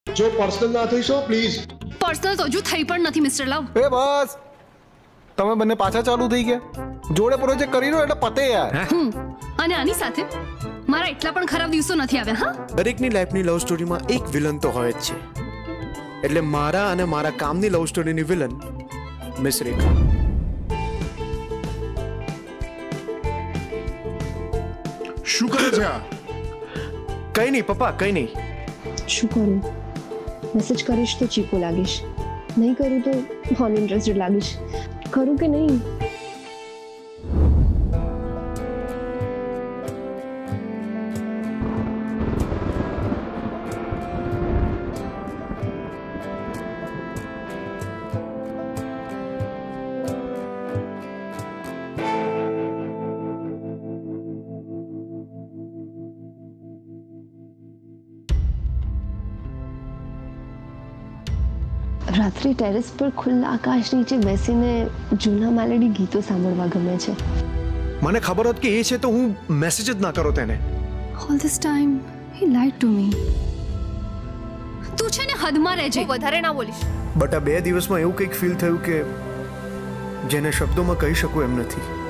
જો પર્સનલ ના થઈ શો પ્લીઝ. પર્સનલ તો હજુ થઈ પણ નથી મિસ્ટર લવ. એ બસ તમે બંને પાછા ચાલુ થઈ ગયા. જોડે પ્રોજેક્ટ કરી લો એટલે પતે યાર. અને આની સાથે મારા એટલા પણ ખરાબ દિવસો નથી આવ્યા. હા, દરેકની લાઈફની લવ સ્ટોરીમાં એક વિલન તો હોય જ છે. એટલે મારા અને મારા કામની લવ સ્ટોરીની વિલન મિસ રેખા. શું કરે છે આ? કઈ નહીં પપ્પા, કઈ નહીં. શું કરું? મેસેજ કરીશ તો ચીપો લાગીશ, નહીં કરું તો નોન ઇન્ટરેસ્ટેડ લાગીશ. કરું કે નહીં? રાત્રે ટેરેસ પર ખુલ્લા આકાશ નીચે બેસીને જૂના મેલેડી ગીતો સાંભળવા ગમે છે. મને ખબર હોત કે એ છે તો હું મેસેજ જ ના કરો તેને. All this time he lied to me. તું છે ને હદમાં રહેજે. વધારે ના બોલીશ. બટ આ 2 દિવસમાં એવું કંઈક ફીલ થયું કે જેને શબ્દોમાં કહી શકું એમ નથી.